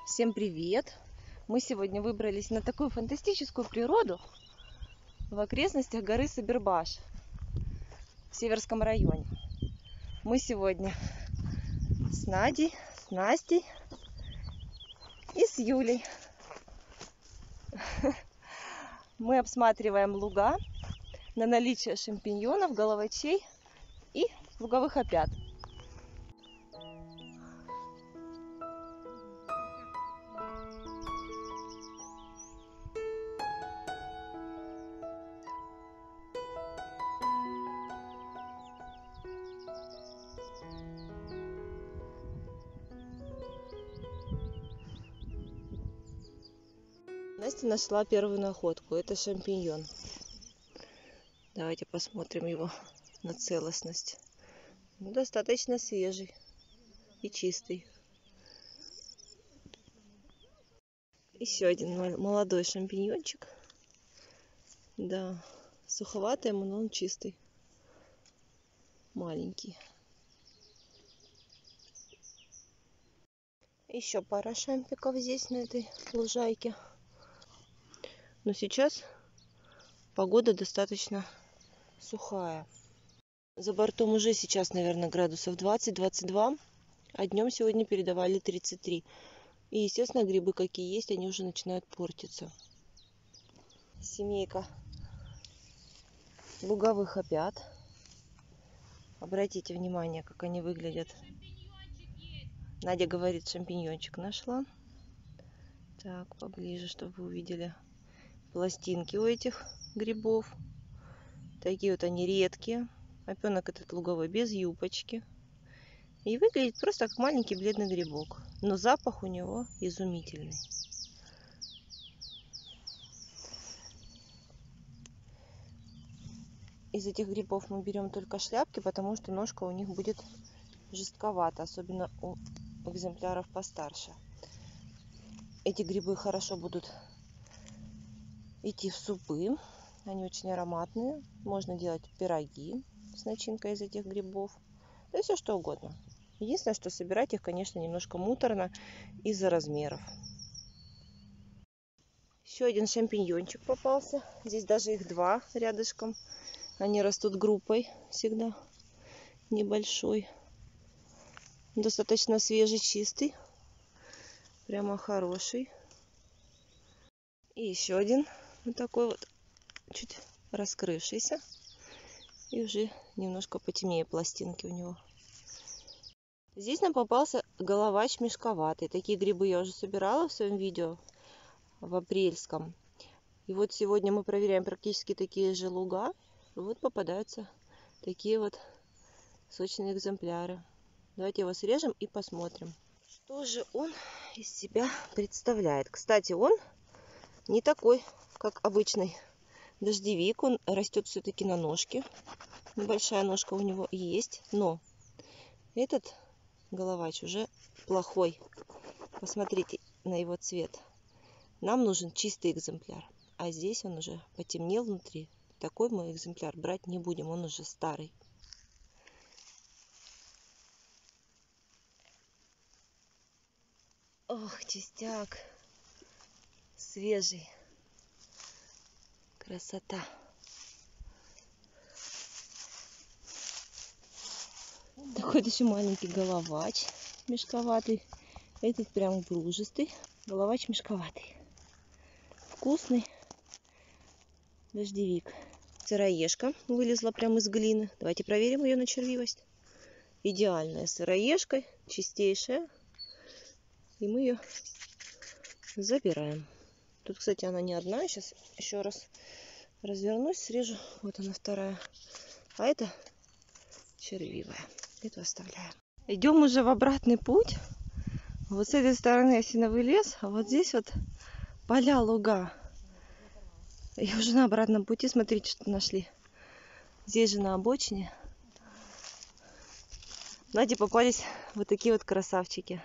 Всем привет! Мы сегодня выбрались на такую фантастическую природу в окрестностях горы Сабербаш в Северском районе. Мы сегодня с Надей, с Настей и с Юлей. Мы обсматриваем луга на наличие шампиньонов, головачей и луговых опят. Настя нашла первую находку. Это шампиньон. Давайте посмотрим его на целостность. Достаточно свежий и чистый. Еще один молодой шампиньончик. Да, суховатый, но он чистый. Маленький. Еще пара шампиков здесь, на этой лужайке. Но сейчас погода достаточно сухая. За бортом уже сейчас, наверное, градусов 20-22. А днем сегодня передавали 33. И, естественно, грибы какие есть, они уже начинают портиться. Семейка луговых опят. Обратите внимание, как они выглядят. Надя говорит, шампиньончик нашла. Так, поближе, чтобы вы увидели пластинки у этих грибов. Такие вот они редкие. Опенок этот луговой без юбочки. И выглядит просто как маленький бледный грибок. Но запах у него изумительный. Из этих грибов мы берем только шляпки, потому что ножка у них будет жестковата, особенно у экземпляров постарше. Эти грибы хорошо будут идти в супы. Они очень ароматные. Можно делать пироги с начинкой из этих грибов. Да все что угодно. Единственное, что собирать их, конечно, немножко муторно из-за размеров. Еще один шампиньончик попался. Здесь даже их два рядышком. Они растут группой всегда. Небольшой. Достаточно свежий, чистый. Прямо хороший. И еще один вот такой вот, чуть раскрывшийся. И уже немножко потемнее пластинки у него. Здесь нам попался головач мешковатый. Такие грибы я уже собирала в своем видео в апрельском. И вот сегодня мы проверяем практически такие же луга. И вот попадаются такие вот сочные экземпляры. Давайте его срежем и посмотрим, что же он из себя представляет. Кстати, он не такой, как обычный дождевик. Он растет все-таки на ножке. Небольшая ножка у него есть. Но этот головач уже плохой. Посмотрите на его цвет. Нам нужен чистый экземпляр. А здесь он уже потемнел внутри. Такой мы экземпляр брать не будем. Он уже старый. Ох, чистяк. Свежий. Красота. Такой еще маленький головач мешковатый. Этот прям бружистый. Головач мешковатый. Вкусный дождевик. Сыроежка вылезла прямо из глины. Давайте проверим ее на червивость. Идеальная сыроежка, чистейшая. И мы ее забираем. Тут, кстати, она не одна. Сейчас еще раз развернусь, срежу. Вот она вторая. А это червивая. Эту оставляем. Идем уже в обратный путь. Вот с этой стороны осиновый лес, а вот здесь вот поля, луга. И уже на обратном пути, смотрите, что нашли. Здесь же на обочине Наде попались вот такие вот красавчики.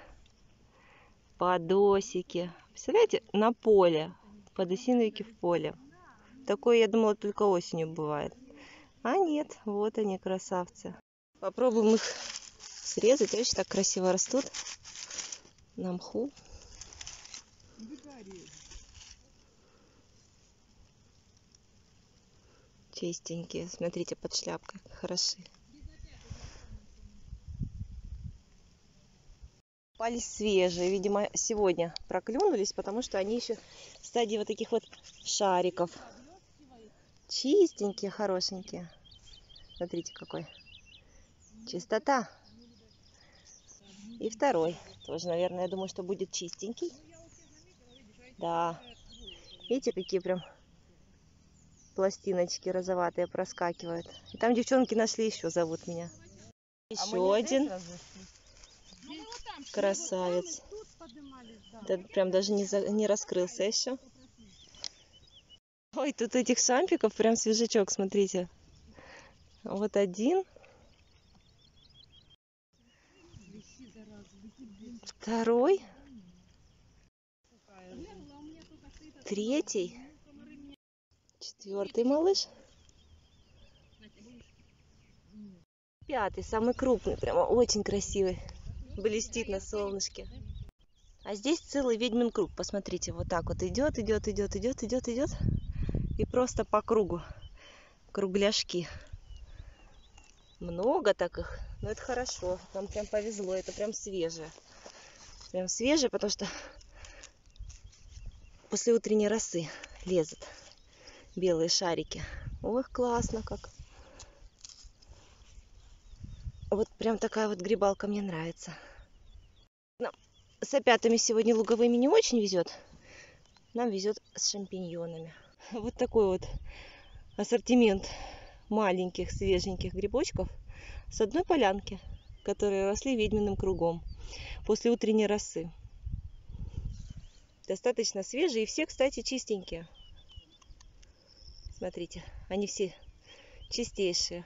Подосики. Представляете, на поле. Подосиновики в поле. Такое, я думала, только осенью бывает. А нет, вот они, красавцы. Попробуем их срезать. Видите, так красиво растут на мху. Чистенькие. Смотрите, под шляпкой. Хороши. Попались свежие. Видимо, сегодня проклюнулись, потому что они еще в стадии вот таких вот шариков. Чистенькие, хорошенькие. Смотрите, какой. Чистота. И второй. Тоже, наверное, я думаю, что будет чистенький. Да. Видите, какие прям пластиночки розоватые проскакивают. И там девчонки нашли еще, зовут меня. Еще один. Красавец. Да, прям даже не раскрылся еще. Ой, тут этих шампиков прям свежачок, смотрите. Вот один. Второй. Третий. Четвертый малыш. Пятый, самый крупный, прямо очень красивый. Блестит на солнышке. А здесь целый ведьмин круг. Посмотрите, вот так вот идет, идет, идет, идет, идет, идет. И просто по кругу. Кругляшки. Много так их. Но это хорошо. Нам прям повезло. Это прям свежее. Прям свежее, потому что после утренней росы лезут белые шарики. Ох, классно как. Вот прям такая вот грибалка мне нравится. Нам с опятами сегодня луговыми не очень везет. Нам везет с шампиньонами. Вот такой вот ассортимент маленьких свеженьких грибочков с одной полянки, которые росли ведьминым кругом после утренней росы. Достаточно свежие и все, кстати, чистенькие. Смотрите, они все чистейшие.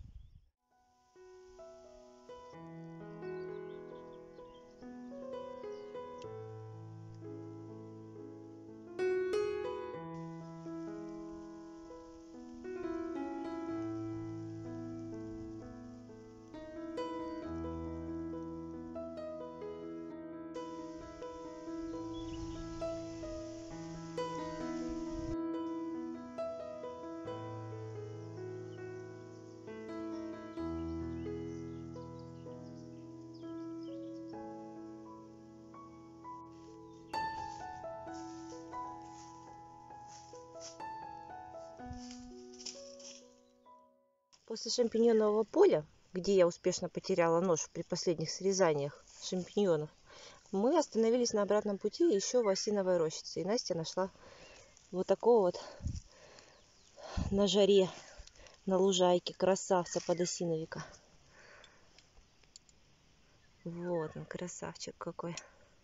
После шампиньонового поля, где я успешно потеряла нож при последних срезаниях шампиньонов, мы остановились на обратном пути еще в осиновой рощице. И Настя нашла вот такого вот на жаре, на лужайке красавца подосиновика. Вот он, красавчик какой.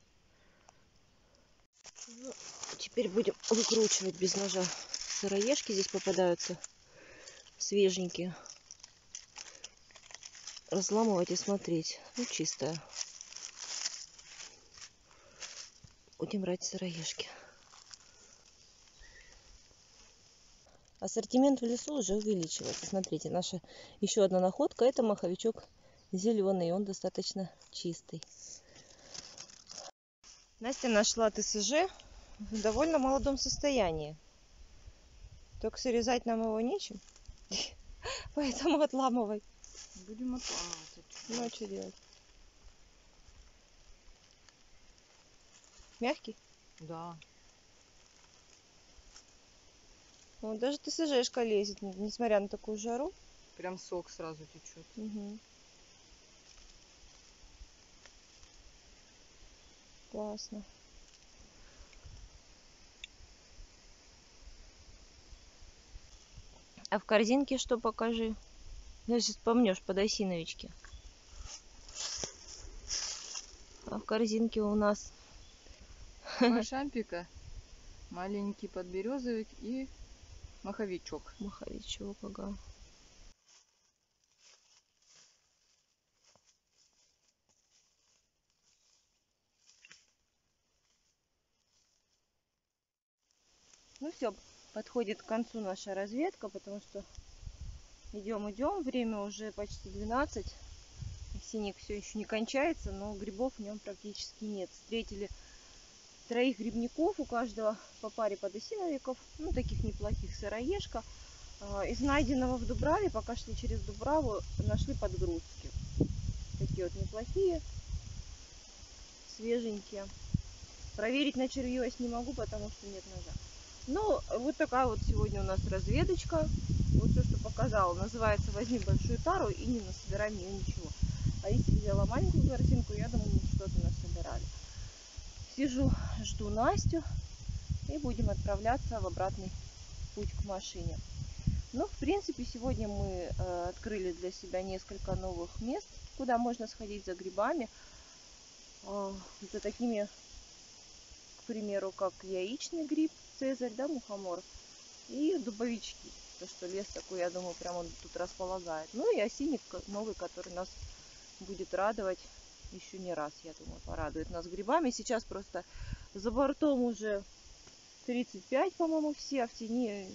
Ну, теперь будем выкручивать без ножа. Сыроежки здесь попадаются свеженькие. Разламывать и смотреть. Ну, чистая. Будем брать сыроежки. Ассортимент в лесу уже увеличивается. Смотрите, наша еще одна находка. Это маховичок зеленый. Он достаточно чистый. Настя нашла ТСЖ в довольно молодом состоянии. Только срезать нам его нечем. Поэтому отламывай. Будем отламывать. Ну, а что делать? Мягкий? Да. Вот, даже ТСЖшка лезет, несмотря на такую жару. Прям сок сразу течет. Угу. Классно. А в корзинке что покажи? Ну, сейчас помнешь подосиновички. А в корзинке у нас Два шампика, маленький подберезовик и маховичок. маховичок, ага. Ну все, подходит к концу наша разведка, потому что идем, время уже почти 12. Синик все еще не кончается, но грибов в нем практически нет. Встретили 3 грибников, у каждого по паре подосиновиков, ну таких неплохих, сыроежка. Из найденного в Дубраве, пока шли через Дубраву, нашли подгрузки. Такие вот неплохие, свеженькие. Проверить на червивость не могу, потому что нет ножа. Ну, вот такая вот сегодня у нас разведочка. Вот все, что показала. Называется «Возьми большую тару и не насобирай мне ничего». А если взяла маленькую корзинку, я думаю, мы что-то насобирали. Сижу, жду Настю. И будем отправляться в обратный путь к машине. Ну, в принципе, сегодня мы открыли для себя несколько новых мест, куда можно сходить за грибами. За такими, к примеру, как яичный гриб, цезарь, да, мухомор, и дубовички. То, что лес такой, я думаю, прям он тут располагает. Ну и осинник новый, который нас будет радовать еще не раз, я думаю, порадует нас грибами. Сейчас просто за бортом уже 35, по-моему, все, а в тени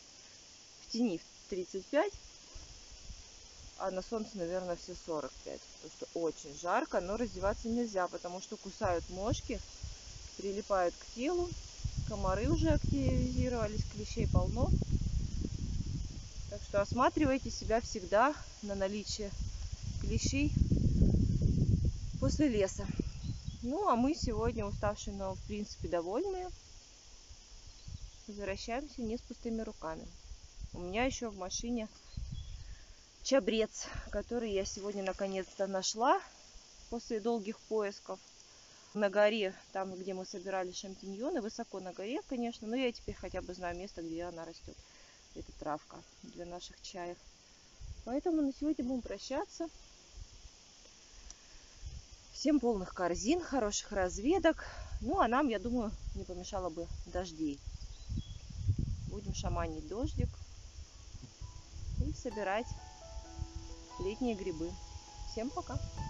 35, а на солнце, наверное, все 45. Потому что очень жарко, но раздеваться нельзя, потому что кусают мошки, прилипают к телу. Комары уже активизировались, клещей полно. Так что осматривайте себя всегда на наличие клещей после леса. Ну, а мы сегодня уставшие, но в принципе довольные. Возвращаемся не с пустыми руками. У меня еще в машине чабрец, который я сегодня наконец-то нашла после долгих поисков. На горе, там, где мы собирали шампиньоны, высоко на горе, конечно, но я теперь хотя бы знаю место, где она растет. Это травка для наших чаев. Поэтому на сегодня будем прощаться. Всем полных корзин, хороших разведок. Ну, а нам, я думаю, не помешало бы дождей. Будем шаманить дождик и собирать летние грибы. Всем пока!